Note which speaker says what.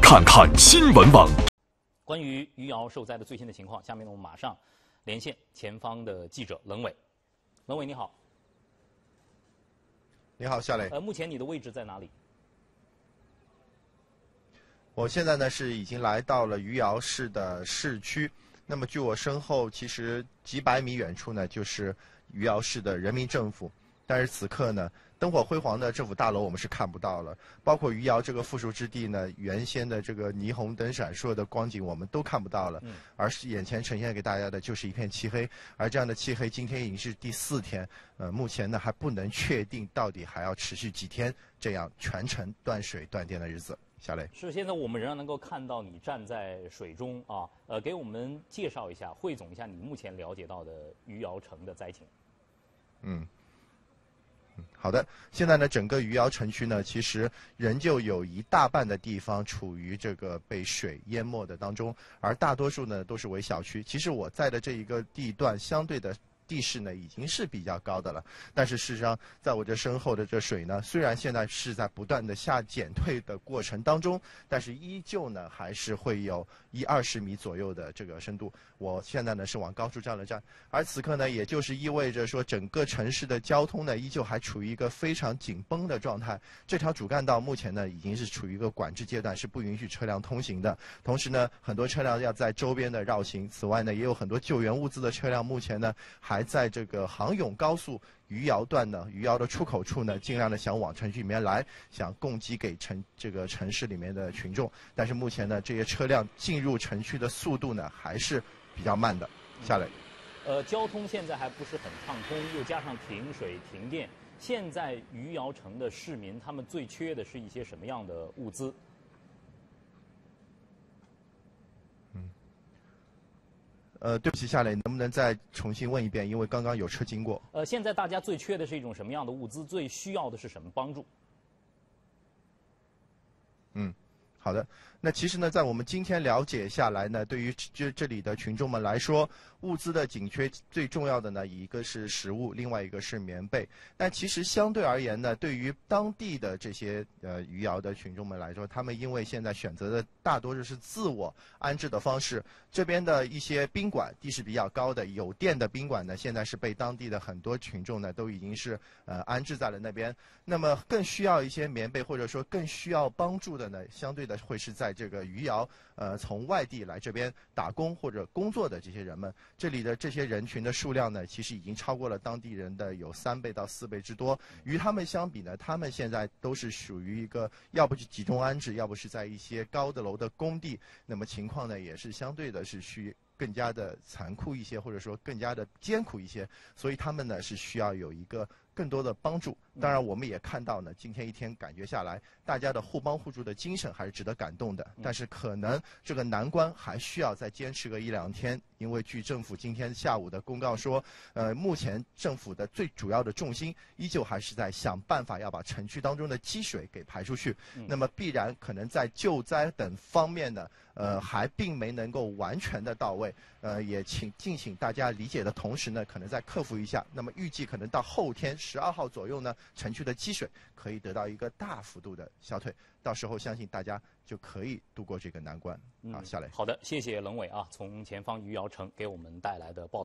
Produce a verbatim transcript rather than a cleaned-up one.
Speaker 1: 看看新闻网。
Speaker 2: 关于余姚受灾的最新的情况，下面我们马上连线前方的记者冷伟。冷伟，你好。
Speaker 3: 你好，夏磊。
Speaker 2: 呃，目前你的位置在哪里？
Speaker 3: 我现在呢是已经来到了余姚市的市区。那么据我身后，其实几百米远处呢就是余姚市的人民政府。但是此刻呢，灯火辉煌的政府大楼我们是看不到了，包括余姚这个富庶之地呢，原先的这个霓虹灯闪烁的光景我们都看不到了，而是眼前呈现给大家的就是一片漆黑。而这样的漆黑，今天已经是第四天，呃，目前呢还不能确定到底还要持续几天这样全程断水断电的日子。夏磊，
Speaker 2: 是现在我们仍然能够看到你站在水中啊，呃，给我们介绍一下、汇总一下你目前了解到的余姚城的灾情。
Speaker 3: 嗯。好的，现在呢，整个余姚城区呢，其实仍旧有一大半的地方处于这个被水淹没的当中，而大多数呢都是为小区。其实我在的这一个地段，相对的地势呢已经是比较高的了，但是事实上，在我这身后的这水呢，虽然现在是在不断的下减退的过程当中，但是依旧呢还是会有一二十米左右的这个深度。我现在呢是往高处站了站，而此刻呢，也就是意味着说，整个城市的交通呢依旧还处于一个非常紧绷的状态。这条主干道目前呢已经是处于一个管制阶段，是不允许车辆通行的。同时呢，很多车辆要在周边的绕行。此外呢，也有很多救援物资的车辆目前呢还在这个杭甬高速余姚段呢，余姚的出口处呢，尽量的想往城区里面来，想供给给城这个城市里面的群众。但是目前呢，这些车辆进入城区的速度呢还是比较慢的。夏磊，
Speaker 2: 呃，交通现在还不是很畅通，又加上停水停电，现在余姚城的市民他们最缺的是一些什么样的物资？
Speaker 3: 嗯，呃，对不起，夏磊，能不能再重新问一遍？因为刚刚有车经过。
Speaker 2: 呃，现在大家最缺的是一种什么样的物资？最需要的是什么帮助？
Speaker 3: 嗯。好的，那其实呢，在我们今天了解下来呢，对于这这里的群众们来说，物资的紧缺最重要的呢，一个是食物，另外一个是棉被。但其实相对而言呢，对于当地的这些呃余姚的群众们来说，他们因为现在选择的大多数是自我安置的方式，这边的一些宾馆地势比较高的有电的宾馆呢，现在是被当地的很多群众呢都已经是呃安置在了那边。那么更需要一些棉被，或者说更需要帮助的呢，相对的会是在这个余姚，呃，从外地来这边打工或者工作的这些人们。这里的这些人群的数量呢，其实已经超过了当地人的有三倍到四倍之多。与他们相比呢，他们现在都是属于一个要不是集中安置，要不是在一些高的楼的工地，那么情况呢也是相对的是需更加的残酷一些，或者说更加的艰苦一些。所以他们呢是需要有一个更多的帮助。当然，我们也看到呢，今天一天感觉下来，大家的互帮互助的精神还是值得感动的。但是可能这个难关还需要再坚持个一两天，因为据政府今天下午的公告说，呃，目前政府的最主要的重心依旧还是在想办法要把城区当中的积水给排出去。那么必然可能在救灾等方面呢，呃，还并没能够完全的到位。呃，也请敬请大家理解的同时呢，可能再克服一下。那么预计可能到后天十二号左右呢，城区的积水可以得到一个大幅度的消退，到时候相信大家就可以度过这个难关。好，夏磊。
Speaker 2: 好的，谢谢冷伟啊，从前方余姚城给我们带来的报道。